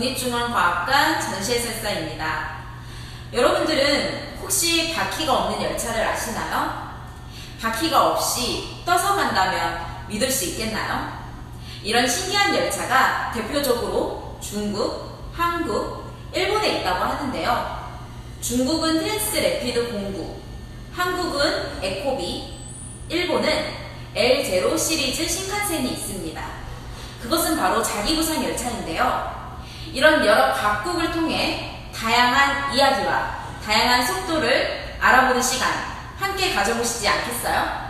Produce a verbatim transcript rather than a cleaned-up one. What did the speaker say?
국립중앙과학관 전시해설사입니다. 여러분들은 혹시 바퀴가 없는 열차를 아시나요? 바퀴가 없이 떠서 간다면 믿을 수 있겠나요? 이런 신기한 열차가 대표적으로 중국, 한국, 일본에 있다고 하는데요. 중국은 트랜스래피드 공구, 한국은 에코비, 일본은 엘 제로 시리즈 신칸센이 있습니다. 그것은 바로 자기부상 열차인데요. 이런 여러 각국을 통해 다양한 이야기와 다양한 속도를 알아보는 시간 함께 가져보시지 않겠어요?